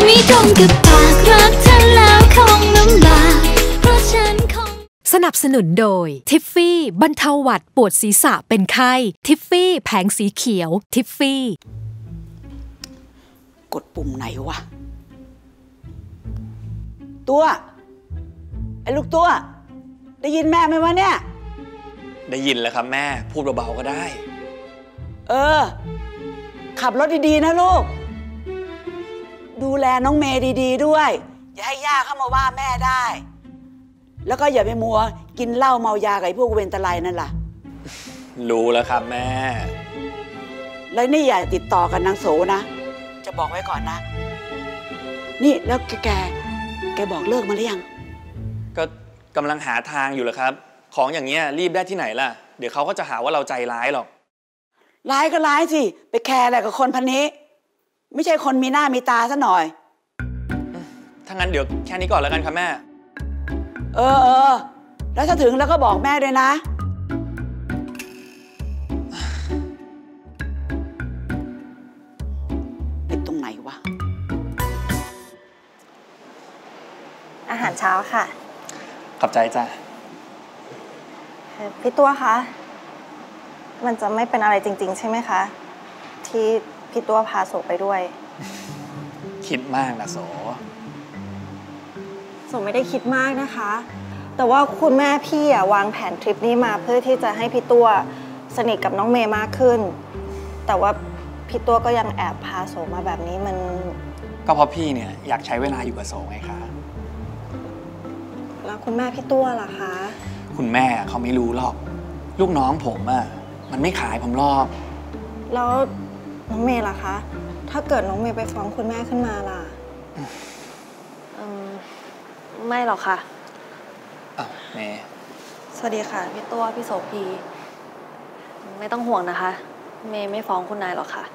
ไม่ตรงกับปากรักเธอแล้วคงลำบากเพราะฉันคงสนับสนุนโดยทิฟฟี่บรรเทาหวัดปวดศีรษะเป็นไข้ทิฟฟี่แผงสีเขียวทิฟฟี่กดปุ่มไหนวะตัวไอ้ลูกตัวได้ยินแม่ไหมวะเนี่ยได้ยินแล้วครับแม่พูดเบาๆก็ได้ขับรถดีๆนะลูกดูแลน้องเมย์ดีๆด้วยอย่าให้ย่าเข้ามาว่าแม่ได้แล้วก็อย่าไปมัวกินเหล้าเมายากับไอ้พวกเวรตะไลนั่นล่ะรู้แล้วครับแม่แล้วนี่อย่าติดต่อกับนางโสนะจะบอกไว้ก่อนนะนี่แล้วแกบอกเลิกมาหรือยังก็กำลังหาทางอยู่แหละครับของอย่างเงี้ยรีบได้ที่ไหนล่ะเดี๋ยวเขาก็จะหาว่าเราใจร้ายหรอกร้ายก็ร้ายสิไปแคร์อะไรกับคนพันนี้ไม่ใช่คนมีหน้ามีตาซะหน่อยถ้างั้นเดี๋ยวแค่นี้ก่อนแล้วกันครับแม่แล้วถ้าถึงแล้วก็บอกแม่ด้วยนะไปตรงไหนวะอาหารเช้าค่ะขอบใจจ้ะพี่ตัวคะมันจะไม่เป็นอะไรจริงๆใช่ไหมคะที่พี่ตัวพาโสไปด้วยคิดมากนะโสไม่ได้คิดมากนะคะแต่ว่าคุณแม่พี่วางแผนทริปนี้มาเพื่อที่จะให้พี่ตัวสนิทกับน้องเมย์มากขึ้นแต่ว่าพี่ตัวก็ยังแอบพาโสมาแบบนี้มันก็เพราะพี่เนี่ยอยากใช้เวลาอยู่กับโสไงคะแล้วคุณแม่พี่ตัวล่ะคะคุณแม่เขาไม่รู้หรอกลูกน้องผมมันไม่ขายผมหรอกแล้วน้องเมย์ล่ะคะถ้าเกิดน้องเมย์ไปฟ้องคุณแม่ขึ้นมาล่ะไม่หรอกค่ะเมย์สวัสดีค่ะพี่ตัวพี่โสพีไม่ต้องห่วงนะคะเมย์ไม่ฟ้องคุณนายหรอกค่ะ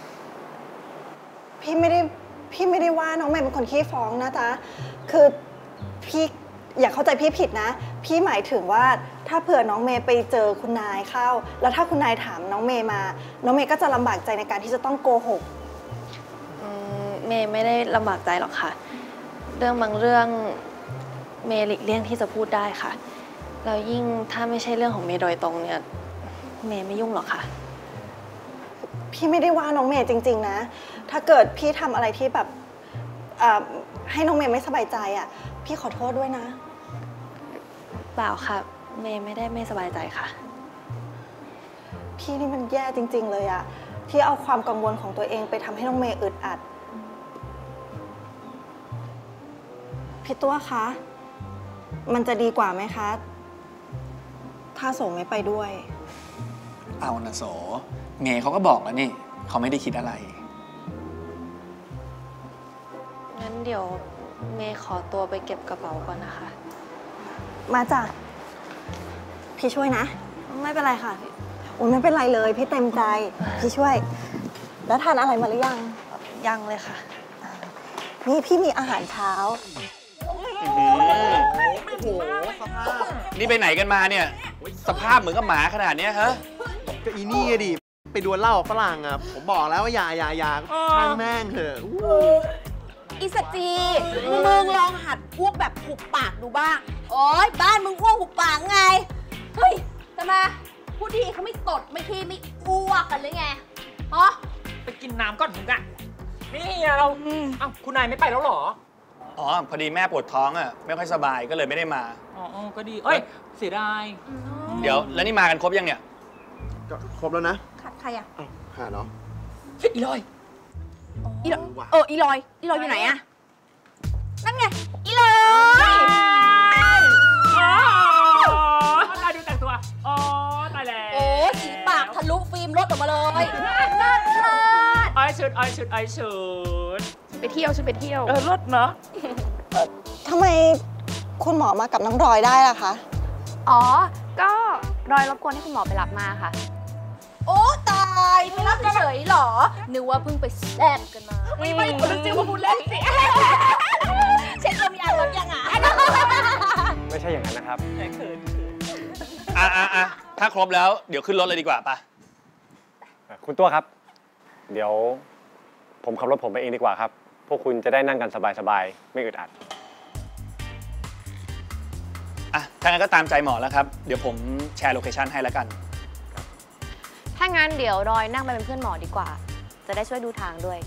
พี่ไม่ได้ว่าน้องเมย์เป็นคนขี้ฟ้องนะจ๊ะคือพี่อย่าเข้าใจพี่ผิดนะพี่หมายถึงว่าถ้าเผื่อน้องเมย์ไปเจอคุณนายเข้าแล้วถ้าคุณนายถามน้องเมย์มาน้องเมย์ก็จะลำบากใจในการที่จะต้องโกหกเมย์ไม่ได้ลำบากใจหรอกค่ะเรื่องบางเรื่องเมย์หลีกเลี่ยงที่จะพูดได้ค่ะแล้วยิ่งถ้าไม่ใช่เรื่องของเมย์โดยตรงเนี่ยเมย์ไม่ยุ่งหรอกค่ะพี่ไม่ได้ว่าน้องเมย์จริงๆนะถ้าเกิดพี่ทำอะไรที่แบบให้น้องเมย์ไม่สบายใจพี่ขอโทษด้วยนะเปล่าค่ะเมย์ไม่ได้ไม่สบายใจค่ะพี่นี่มันแย่จริงๆเลยที่เอาความกังวลของตัวเองไปทำให้น้องเมย์อึดอัดพี่ตัวคะมันจะดีกว่าไหมคะถ้าโสไม่ไปด้วยเอานะโสเมย์เขาก็บอกแล้วนี่เขาไม่ได้คิดอะไรงั้นเดี๋ยวเมย์ขอตัวไปเก็บกระเป๋าก่อนนะคะมาจ้ะพี่ช่วยนะไม่เป็นไรค่ะโอ้ยไม่เป็นไรเลยพี่เต็มใจพี่ช่วยแล้วทานอะไรมาหรือยังเลยค่ะนี่พี่มีอาหารเช้านี่ไปไหนกันมาเนี่ยสภาพเหมือนกับหมาขนาดนี้ฮะก็อีนี่ดิไปดวลเหล้าฝรั่งผมบอกแล้วว่าอย่าข้างแม่งเถอะอีสจีมึงลองหัดอ้วกแบบหุบปากดูบ้างโอ๊ยบ้านมึงอ้วกหุบปากไงเฮ้ยทำไมผู้ดีเขาไม่ตดไม่ขี้ไม่อ้วกกันเลยไงฮะไปกินน้ำก่อนมึงนี่เราเอ้าคุณนายไม่ไปแล้วหรอพอดีแม่ปวดท้องไม่ค่อยสบายก็เลยไม่ได้มาก็ดีเอ้ยเสียดายเดี๋ยวแล้วนี่มากันครบยังเนี่ยก็ครบแล้วนะขาดใครขาดเนาะอีลอยอีลอยอยู่ไหนนั่นไงอีลอยตายดูแต่งตัวตายแล้วโอ้สีปากทะลุฟิล์มรถออกมาเลยไอชุดไปเที่ยวรถเนาะทำไมคุณหมอมากับน้องรอยได้ล่ะคะก็รอยรบกวนให้คุณหมอไปรับมาค่ะโอ้ตายไม่รับเฉยหรอนึกว่าเพิ่งไปแซ่บกันมาไม่คนจริงมาพูดเล่นสิเช็คเรามีอ่านรับยังไม่ใช่อย่างนั้นนะครับเขินถ้าครบแล้วเดี๋ยวขึ้นรถเลยดีกว่าป่ะคุณตัวครับเดี๋ยวผมขับรถผมไปเองดีกว่าครับพวกคุณจะได้นั่งกันสบายๆไม่อึดอัดอ่ะถ้างั้นก็ตามใจหมอแล้วครับเดี๋ยวผมแชร์โลเคชั่นให้แล้วกันถ้างั้นเดี๋ยวรอยนั่งไปเป็นเพื่อนหมอดีกว่าจะได้ช่วยดูทางด้วย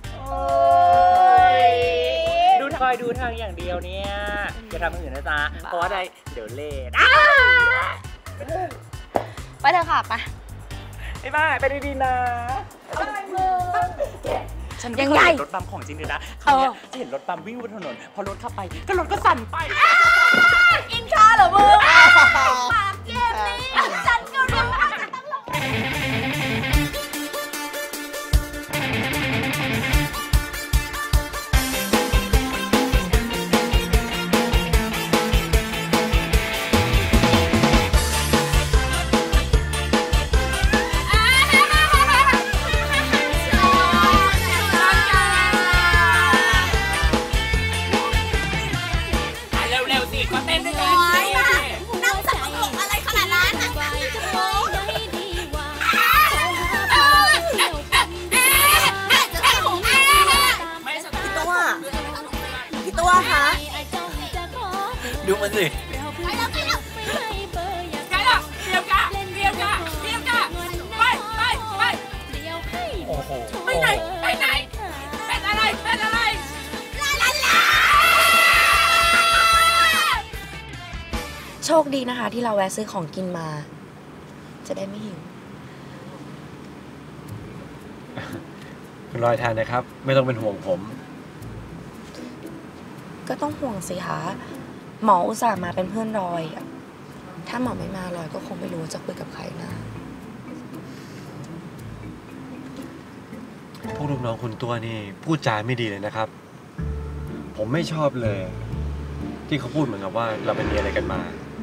ดูทางอย่างเดียวเนี่ยอย่าทำอื่นนะจ๊ะเพราะว่าได้เดี๋ยวเลทไปเถอะค่ะไปดีๆนะฉันไม่เคยเห็นรถบัมของจริงเลยนะคราวนี้จะเห็นรถบัมวิ่งบนถนนพอรถเข้าไปก็รถก็สั่นไปอินชาเหรอมึงปากเกมนี้ฉันก็รู้ว่าจะต้องลงดูมันสิไปแล้วเตรียมกะไปโอ้โหไปไหนเป็นอะไรลาโชคดีนะคะที่เราแวะซื้อของกินมาจะได้ไม่หิวคุณรอยทานนะครับไม่ต้องเป็นห่วงผมก็ต้องห่วงสิคะหมออุตส่าห์มาเป็นเพื่อนรอยอะถ้าหมอไม่มารอยก็คงไม่รู้จะคุยกับใครนะพวกลูกน้องคุณตัวนี่พูดจาไม่ดีเลยนะครับผมไม่ชอบเลยที่เขาพูดเหมือนกับว่าเราเป็นมีอะไรกันมา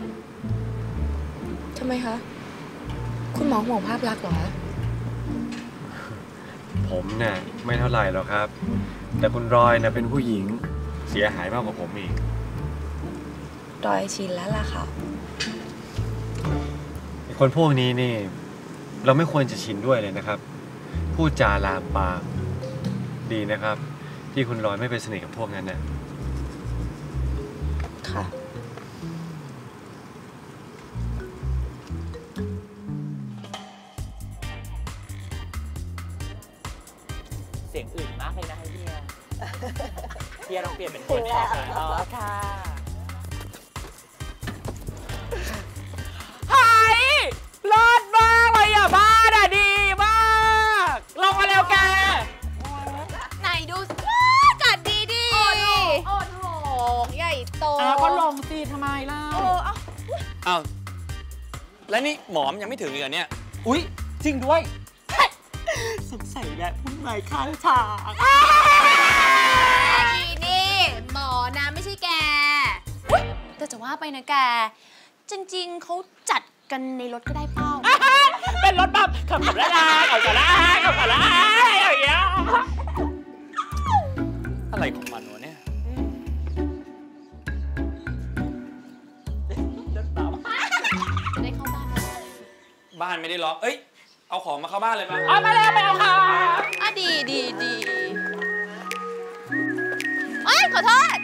ทำไมคะคุณหมอห่วงภาพลักษณ์เหรอผมเนี่ยไม่เท่าไหร่หรอกครับแต่คุณรอยนะเป็นผู้หญิงเสียหายมากกว่าผมอีกรอยชินแล้วล่ะค่ะคนพวกนี้นี่เราไม่ควรจะชินด้วยเลยนะครับพูดจาลามปามดีนะครับที่คุณรอยไม่ไปสนิทกับพวกนั้นนะค่ะเสียงอื่นมากเลยนะเฮียลองเปลี่ยนเป็นคนนี้ค่ะอ๋อค่ะหายรอดมากเลยอ่ะบ้านอ่ะดีมากลงมาเร็วแกไหนดูจัดดีดิโอ้โหใหญ่โตก็ลงสิทำไมล่ะอ้าวแล้วนี่หมอมยังไม่ถึงอีกเหรอเนี่ยอุ๊ยจริงด้วยสงสัยแบบพุ่งไหลข้างทางนี่หมอนะไม่ใช่แกแต่จะว่าไปนะแกจริงๆเขาจัดกันในรถก็ได้เป้าเป็นรถแบบขับละลาขับละอย่างเงี้ยอะไรของมันวะเนี่ยได้เข้าบ้านไม่ได้ล็อกเอ้ยเอาของมาเข้าบ้านเลยป่ะมาเลยไปเอาค่ะดีขอโทษ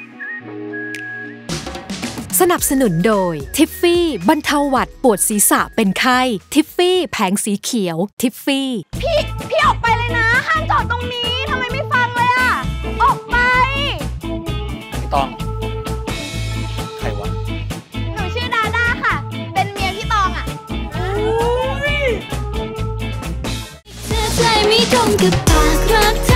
สนับสนุนโดยทิฟฟี่บรรเทาหวัดปวดศีรษะเป็นไข้ทิฟฟี่แผงสีเขียวทิฟฟี่พี่ออกไปเลยนะห้ามจอดตรงนี้ทำไมไม่ฟังเลยอ่ะออกไปไม่ต้องใครวะหนูชื่อดาด้าค่ะเป็นเมียพี่ตองอ่ะเธอใจไม่ตรงกับปากรัก